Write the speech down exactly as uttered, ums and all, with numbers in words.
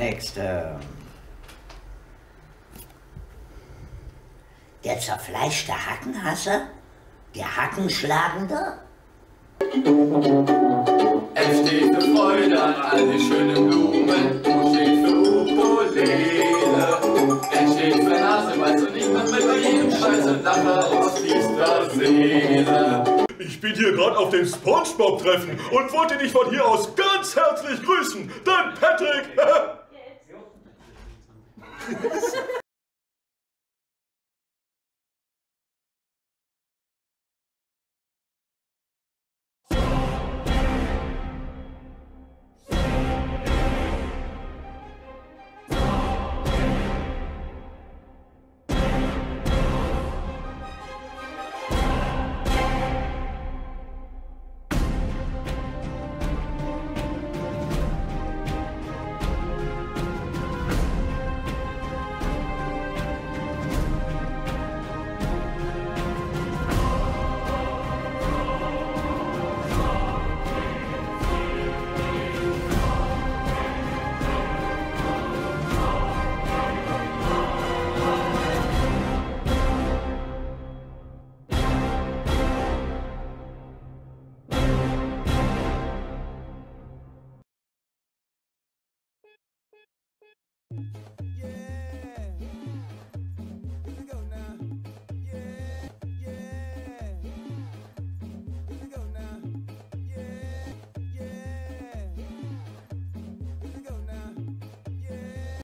nächste. Der zerfleischte Hackenhasser? Der Hackenschlagende? M steht für Freude an all die schönen Blumen. U steht für Ukulele. N steht für Nase, weil so niemand mit bei jedem Scheiß und Lacher ausfließt der Seele. Ich bin hier gerade auf dem SpongeBob-Treffen und wollte dich von hier aus ganz herzlich grüßen. Dein Patrick!